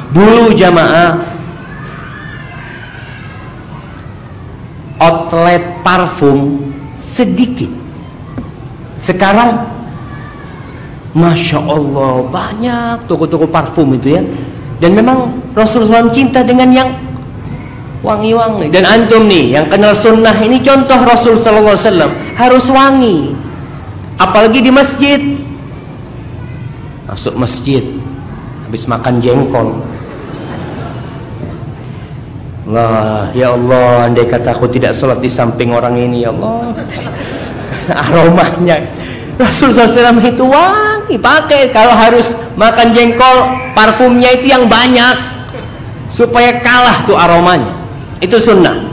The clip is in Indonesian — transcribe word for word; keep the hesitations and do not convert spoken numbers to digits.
Dulu jamaah, outlet parfum sedikit. Sekarang Masya Allah banyak toko-toko parfum itu ya. Dan memang Rasulullah shallallahu alaihi wasallam cinta dengan yang wangi-wangi. Dan antum nih yang kenal sunnah ini, contoh Rasul sallallahu alaihi wasallam harus wangi. Apalagi di masjid. Masuk masjid habis makan jengkol, Allah, ya Allah, andai kata aku tidak sholat di samping orang ini, ya Allah. Aromanya Rasul sallallahu alaihi wasallam itu wangi. Pakai kalau harus makan jengkol, parfumnya itu yang banyak supaya kalah tuh aromanya. Itu sunnah.